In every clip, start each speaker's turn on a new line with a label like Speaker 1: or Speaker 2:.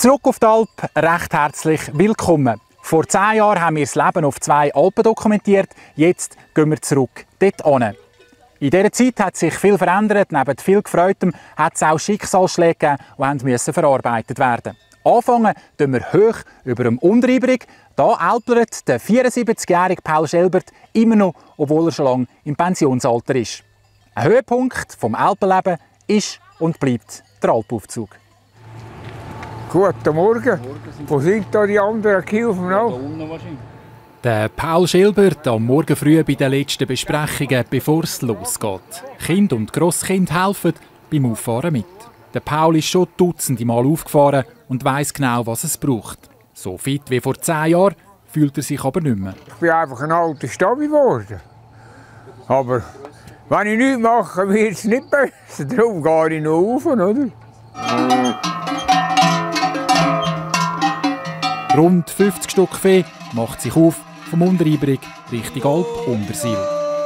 Speaker 1: Zurück auf die Alp, recht herzlich willkommen. Vor 10 Jahren haben wir das Leben auf 2 Alpen dokumentiert, jetzt gehen wir zurück dort hin. In dieser Zeit hat sich viel verändert, neben viel Gefreutem hat es auch Schicksalsschläge gegeben, die verarbeitet werden mussten. Anfangen tun wir hoch über dem Unteribrig. Da älplert der 74-jährige Paul Schelbert immer noch, obwohl er schon lange im Pensionsalter ist. Ein Höhepunkt vom Alpenleben ist und bleibt der Alpaufzug.
Speaker 2: Guten Morgen. Wo sind da die anderen Gehilfen noch?
Speaker 1: Der Paul Schelbert am Morgen früh bei den letzten Besprechungen, bevor es losgeht. Kind und Grosskind helfen beim Auffahren mit. Der Paul ist schon dutzende Mal aufgefahren und weiss genau, was es braucht. So fit wie vor 10 Jahren fühlt er sich aber nicht mehr.
Speaker 2: Ich bin einfach ein alter Stabi geworden. Aber wenn ich nichts mache, wird es nicht besser. Darum gehe ich noch rauf, oder?
Speaker 1: Rund 50 Stück Vieh macht sich auf vom Unteribrig Richtung Alp-Untersil.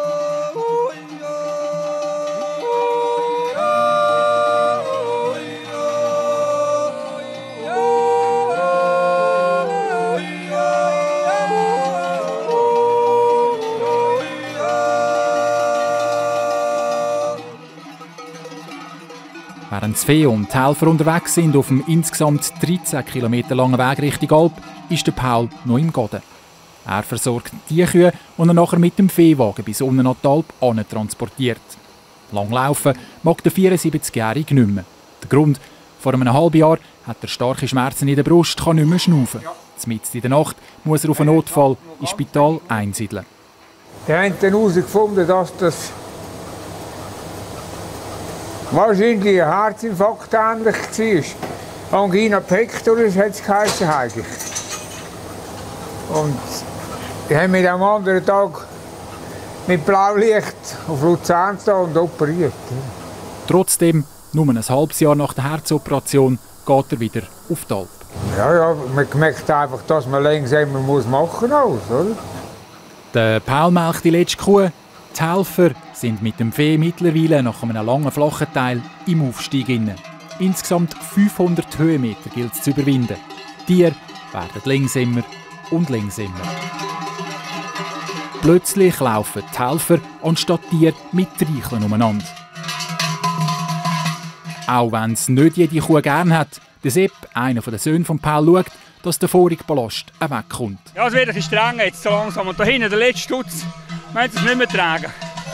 Speaker 1: Während das Vieh und die Helfer unterwegs sind auf dem insgesamt 13 Kilometer langen Weg Richtung Alp, ist der Paul noch im Gaden. Er versorgt die Kühe, die er nachher mit dem Viehwagen bis unten an die Alp transportiert. Lang laufen mag der 74-Jährige nicht mehr. Der Grund: vor einem halben Jahr hat er starke Schmerzen in der Brust, kann nicht mehr schnaufen. Mitten in der Nacht muss er auf einen Notfall ins Spital einsiedeln.
Speaker 2: Die haben dann herausgefunden, dass das wahrscheinlich ein Herzinfarkt ähnlich war. Angina pectoris hat es geheißen eigentlich. Und die haben mich am anderen Tag mit Blaulicht auf Luzern und operiert.
Speaker 1: Trotzdem, nur ein halbes Jahr nach der Herzoperation, geht er wieder auf die Alp.
Speaker 2: Ja, man merkt einfach, dass man langsamer machen muss, oder?
Speaker 1: Der Paul melkt die letzte Kuh. Die Helfer sind mit dem Vieh mittlerweile nach einem langen, flachen Teil im Aufstieg inne. Insgesamt 500 Höhenmeter gilt es zu überwinden. Die Tiere werden langsamer und langsamer. Plötzlich laufen die Helfer anstatt Tiere mit Reicheln umeinander. Auch wenn es nicht jede Kuh gern hat, der Sepp, einer der Söhne von Paul, schaut, dass der vorige Ballast wegkommt.
Speaker 3: Ja, es wird ein bisschen streng jetzt so langsam. Und da hinten, der letzte Stutz, wir müssen es nicht mehr tragen.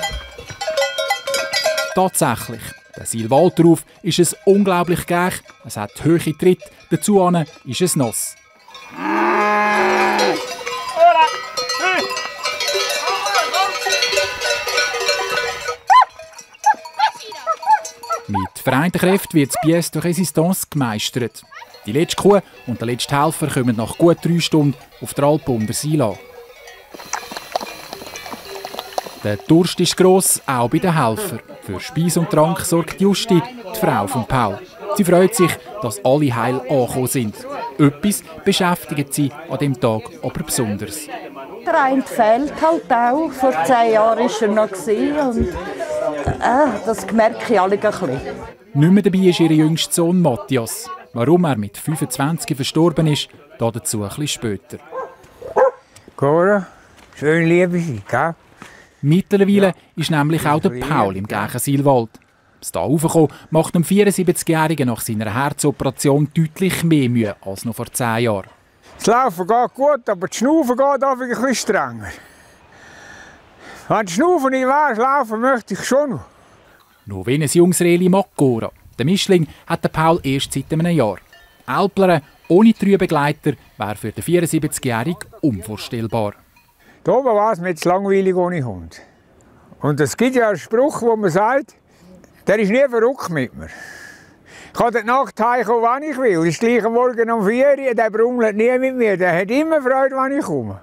Speaker 1: Tatsächlich, der Silvaltrauf ist es unglaublich gäch. Es hat hohe Tritte, dazu ist es nass. Mit vereinten Kräften wird das Pièce de Résistance gemeistert. Die letzte Kuh und der letzte Helfer kommen nach gut 3 Stunden auf der Alp Untersil an. Der Durst ist gross, auch bei den Helfern. Für Speis und Trank sorgt Justi, die Frau von Paul. Sie freut sich, dass alle heil angekommen sind. Etwas beschäftigt sie an diesem Tag aber besonders.
Speaker 4: Der eine fehlt halt auch. Vor 10 Jahren war er noch und das merke ich alle ein bisschen.
Speaker 1: Nicht mehr dabei ist ihr jüngster Sohn Matthias. Warum er mit 25 verstorben ist, dazu ein bisschen später.
Speaker 2: Cora, schön liebe Sie, gell?
Speaker 1: Mittlerweile ist nämlich auch der Paul im gleichen Silwald. Das hier raufkommen macht dem 74-Jährigen nach seiner Herzoperation deutlich mehr Mühe als noch vor 10 Jahren.
Speaker 2: Das Laufen geht gut, aber das Schnaufen geht einfach ein bisschen strenger. Wenn das Schnaufen nicht wäre, laufen möchte ich schon noch.
Speaker 1: Nur wenn ein junges Reli mag Cora. Den Mischling hat der Paul erst seit einem Jahr. Alplern ohne 3 Begleiter wäre für den 74-Jährigen unvorstellbar.
Speaker 2: Da oben war es mir jetzt langweilig ohne Hund. Und es gibt ja einen Spruch, wo man sagt, der ist nie verrückt mit mir. Ich kann die Nacht heimkommen, wann ich will. Das ist gleich am Morgen um 4 Uhr, der brummelt nie mit mir. Der hat immer Freude, wenn ich komme.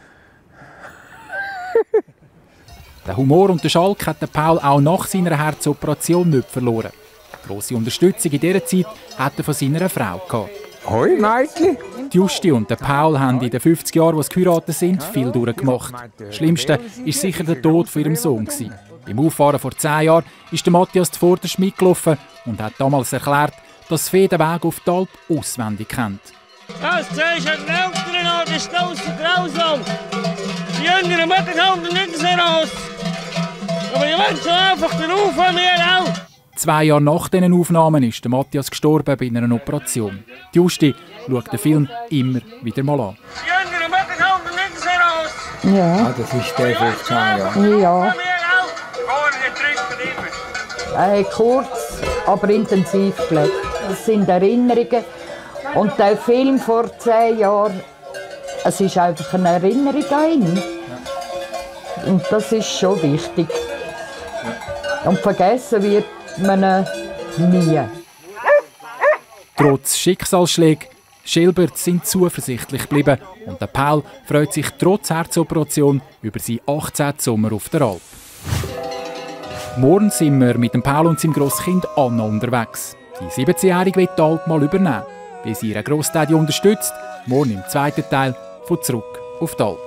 Speaker 1: Den Humor und den Schalk hat der Paul auch nach seiner Herzoperation nicht verloren. Grosse Unterstützung in dieser Zeit hat er von seiner Frau gehabt.
Speaker 2: Hoi, Mädchen.
Speaker 1: Die Justi und der Paul haben in den 50 Jahren, als sie geheiratet sind, viel durchgemacht. Das Schlimmste war sicher der Tod von ihrem Sohn. Beim Auffahren vor 10 Jahren ist der Matthias zuvorderst mitgelaufen und hat damals erklärt, dass Fee den Weg auf die Alp auswendig kennt.
Speaker 5: Das zeigst du den Älteren an, das ist draussen grausam. Die Jüngeren machen halt nicht so aus. Aber die wollen schon einfach den Ruf an mir auch.
Speaker 1: 2 Jahre nach diesen Aufnahmen ist der Matthias gestorben bei einer Operation. Die Justi schaut den Film immer wieder mal an.
Speaker 5: Die Jüngeren machen halt nicht so aus.
Speaker 4: Ja.
Speaker 2: Das ist der 15 Jahre.
Speaker 4: Ja.
Speaker 5: Immer.
Speaker 4: Kurz, aber intensiv gelebt. Das sind Erinnerungen. Und der Film vor 10 Jahren, es ist einfach eine Erinnerung an ihn. Und das ist schon wichtig. Und vergessen wird man ihn nie.
Speaker 1: Trotz Schicksalsschlägen, Schilbert sind zuversichtlich geblieben und der Paul freut sich trotz Herzoperation über seinen 18. Sommer auf der Alp. Morgen sind wir mit dem Paul und seinem Grosskind Anna unterwegs. Die 17-Jährige will die Alp mal übernehmen, weil sie ihren Grossdaddy unterstützt. Morgen im zweiten Teil von «Zurück auf die Alp».